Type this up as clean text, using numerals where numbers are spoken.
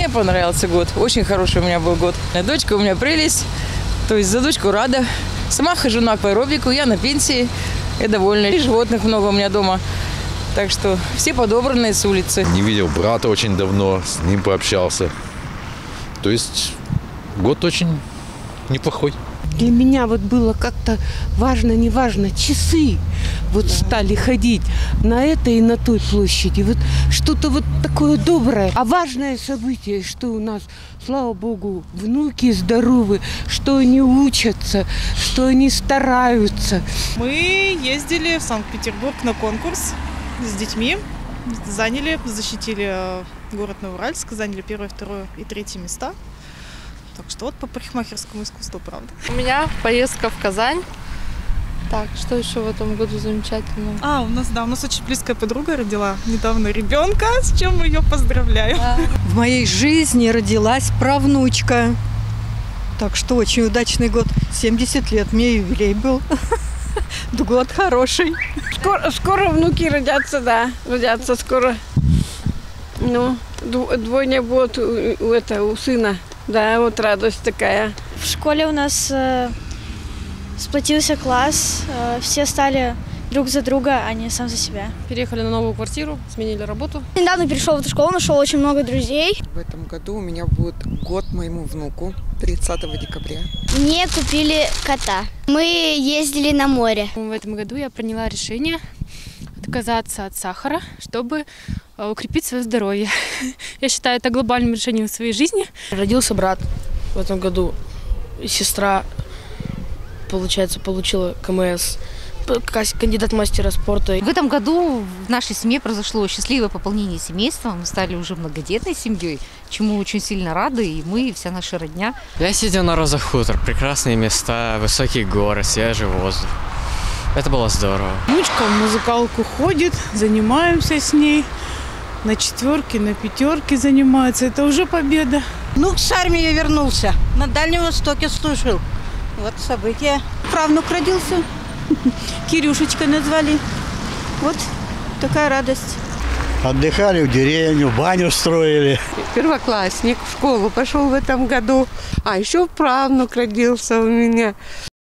Мне понравился год. Очень хороший у меня был год. Дочка у меня прелесть. То есть за дочку рада. Сама хожу на акваэробику, я на пенсии. Я довольна. И животных много у меня дома. Так что все подобранные с улицы. Не видел брата очень давно, с ним пообщался. То есть год очень неплохой. Для меня вот было как-то важно, не важно, часы вот стали ходить на этой и на той площади. Вот что-то вот такое доброе. А важное событие, что у нас, слава богу, внуки здоровы, что они учатся, что они стараются. Мы ездили в Санкт-Петербург на конкурс с детьми. Защитили город Новоуральск, заняли 1, 2 и 3 места. Так что вот по парикмахерскому искусству, правда. У меня поездка в Казань. Так, что еще в этом году замечательного? У нас очень близкая подруга родила недавно ребенка, с чем мы ее поздравляем. В моей жизни родилась правнучка. Так что очень удачный год. 70 лет, мне юбилей был. Год хороший. Скоро внуки родятся, да, родятся скоро. Ну, двойня будет у сына. Да, вот радость такая. В школе у нас сплотился класс, все стали друг за друга, а не сам за себя. Переехали на новую квартиру, сменили работу. Недавно перешел в эту школу, нашел очень много друзей. В этом году у меня будет год моему внуку, 30 декабря. Мне купили кота. Мы ездили на море. В этом году я приняла решение отказаться от сахара, чтобы укрепить свое здоровье. Я считаю это глобальным решением в своей жизни. Родился брат в этом году. Сестра, получается, получила КМС, кандидат мастера спорта. В этом году в нашей семье произошло счастливое пополнение семейства. Мы стали уже многодетной семьей, чему очень сильно рады, и мы, и вся наша родня. Я сидел на Роза Хутор. Прекрасные места, высокие горы, свежий воздух. Это было здорово. Внучка в музыкалку ходит, занимаемся с ней. На 4, на 5 занимаются. Это уже победа. Ну, с армии вернулся. На Дальнем Востоке служил. Вот событие. Правнук родился. Кирюшечка назвали. Вот такая радость. Отдыхали в деревню, баню строили. Первоклассник в школу пошел в этом году. А еще правнук родился у меня.